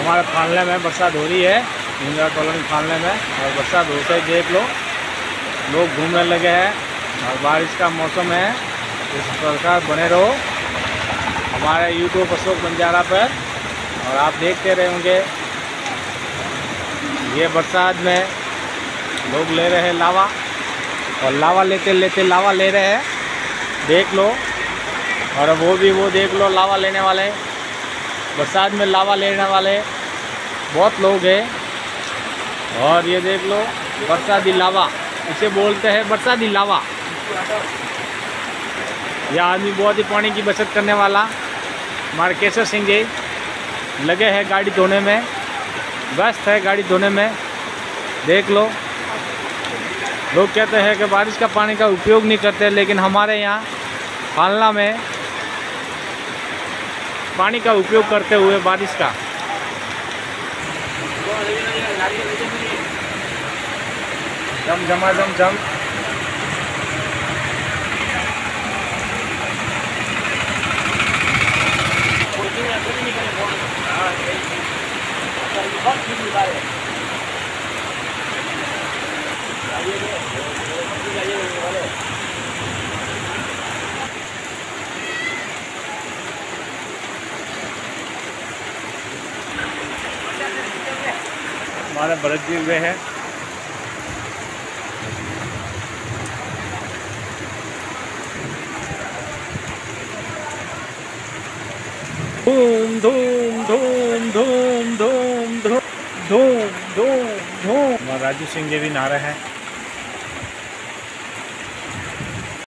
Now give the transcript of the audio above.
हमारे फालने में बरसात हो रही है, इंदिरा कॉलोनी फालने में, और बरसात होते ही देख लो लोग घूमने लगे हैं और बारिश का मौसम है। इस प्रकार बने रहो हमारे यूट्यूब अशोक बंजारा पर, और आप देखते रहे होंगे। ये बरसात में लोग ले रहे हैं लावा, और लावा लेते लेते लावा ले रहे हैं, देख लो। और वो देख लो लावा लेने वाले, बरसात में लावा लेने वाले बहुत लोग हैं। और ये देख लो बरसाती लावा, इसे बोलते हैं बरसाती लावा। यह आदमी बहुत ही पानी की बचत करने वाला हमारे केशव सिंह जी लगे हैं गाड़ी धोने में, व्यस्त है गाड़ी धोने में, देख लो। लोग कहते हैं कि बारिश का पानी का उपयोग नहीं करते, लेकिन हमारे यहाँ फालना में पानी का उपयोग करते हुए बारिश का जम जमा जम जम हमारे भरत जी हुए हैं। धूम धूम धूम धूम धूम धूम धूम धूम धूम। राजू सिंह जी भी नहा रहे हैं।